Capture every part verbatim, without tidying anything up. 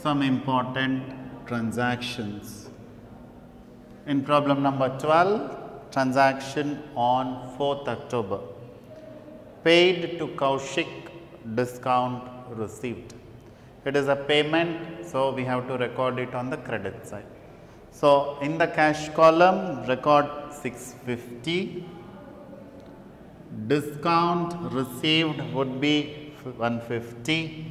some important transactions. In problem number twelve, transaction on fourth October. Paid to Kaushik, discount received. It is a payment, so we have to record it on the credit side. So, in the cash column, record six fifty. Discount received would be one fifty.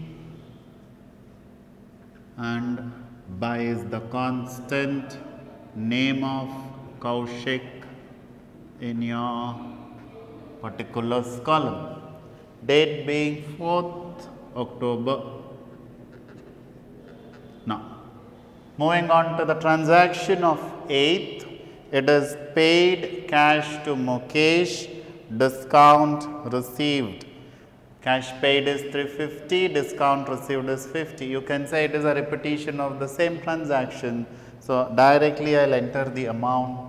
And by is the constant, name of Kaushik in your particulars column. Date being fourth October. Now, moving on to the transaction of eighth, it is paid cash to Mukesh, discount received. Cash paid is three fifty, discount received is fifty. You can say it is a repetition of the same transaction. So, directly I will enter the amount.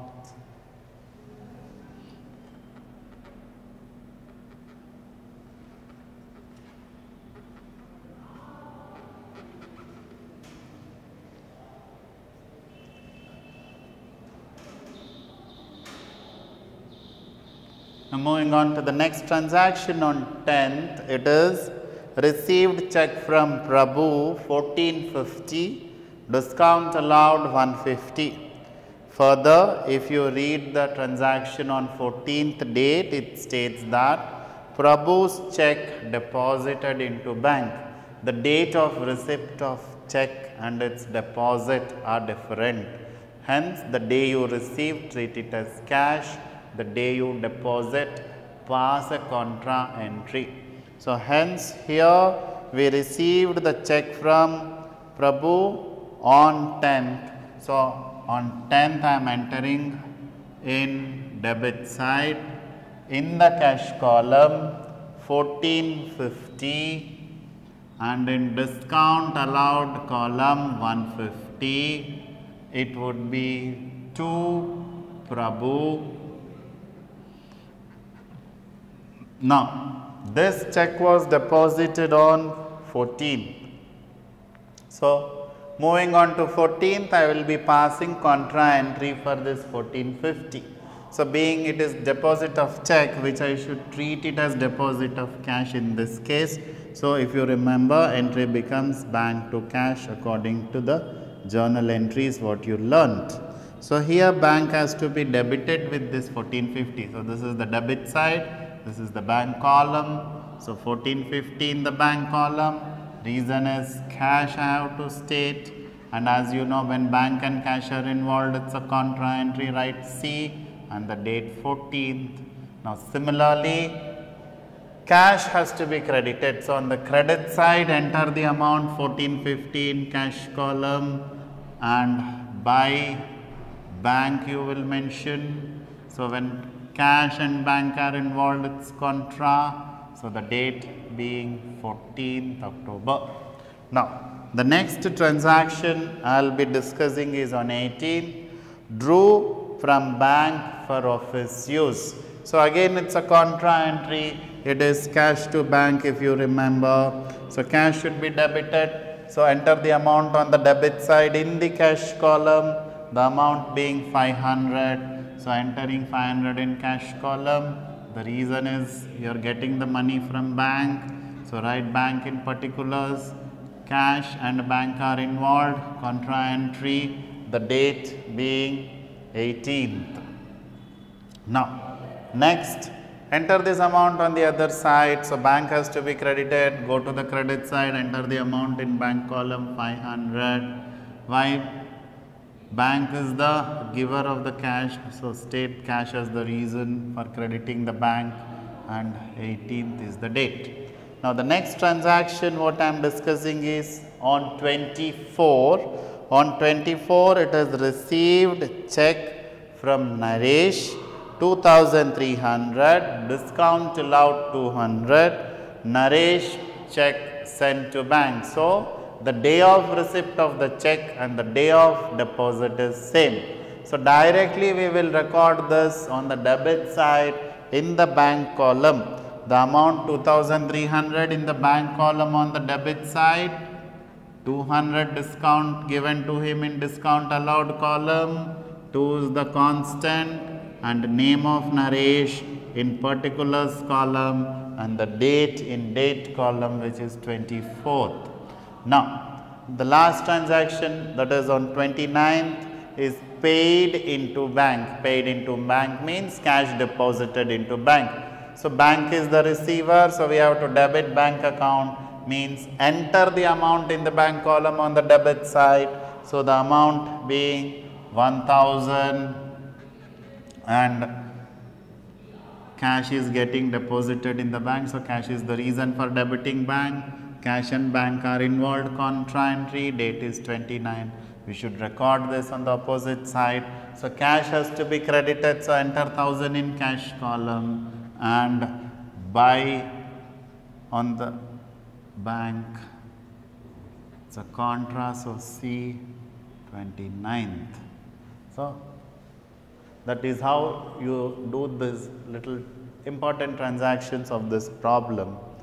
Now, moving on to the next transaction on tenth, it is received check from Prabhu fourteen fifty, discount allowed one fifty. Further, if you read the transaction on fourteenth date, it states that Prabhu's check deposited into bank. The date of receipt of check and its deposit are different. Hence, the day you receive, treat it as cash. The day you deposit, pass a contra entry. So, hence here we received the check from Prabhu on tenth. So, on tenth I am entering in debit side. In the cash column fourteen fifty and in discount allowed column one fifty, it would be to Prabhu. Now, this check was deposited on fourteenth. So, moving on to fourteenth, I will be passing contra entry for this fourteen fifty. So, being it is deposit of check, which I should treat it as deposit of cash in this case. So, if you remember, entry becomes bank to cash according to the journal entries what you learnt. So, here bank has to be debited with this fourteen fifty. So, this is the debit side. This is the bank column. So, fourteen fifty in the bank column. Reason is cash I have to state, and as you know, when bank and cash are involved, it's a contra entry, write C and the date fourteenth. Now, similarly, cash has to be credited. So, on the credit side, enter the amount fourteen fifty in cash column, and by bank you will mention. So, when cash and bank are involved, it's contra. So, the date being fourteenth October. Now, the next transaction I will be discussing is on eighteenth, drew from bank for office use. So, again it's a contra entry, it is cash to bank if you remember. So, cash should be debited. So, enter the amount on the debit side in the cash column, the amount being five hundred. So, entering five hundred in cash column. The reason is you are getting the money from bank. So, write bank in particulars. Cash and bank are involved. Contra entry. The date being eighteenth. Now, next enter this amount on the other side. So, bank has to be credited. Go to the credit side. Enter the amount in bank column five hundred. Why? Bank is the giver of the cash, so state cash as the reason for crediting the bank, and eighteenth is the date. Now, the next transaction what I am discussing is on twenty-four. On twenty-four, it is received check from Naresh two thousand three hundred, discount allowed two hundred, Naresh check sent to bank. So, the day of receipt of the check and the day of deposit is same. So, directly we will record this on the debit side in the bank column. The amount two thousand three hundred in the bank column on the debit side, two hundred discount given to him in discount allowed column, two is the constant, and name of Naresh in particulars column, and the date in date column, which is twenty-fourth. Now, the last transaction, that is on twenty-ninth, is paid into bank. Paid into bank means cash deposited into bank. So, bank is the receiver, so we have to debit bank account, means enter the amount in the bank column on the debit side. So, the amount being one thousand and cash is getting deposited in the bank. So, cash is the reason for debiting bank. Cash and bank are involved, contra entry, date is twenty-nine. We should record this on the opposite side. So, cash has to be credited, so enter one thousand in cash column, and buy on the bank, it's a contra, so C twenty-ninth. So, that is how you do this little important transactions of this problem.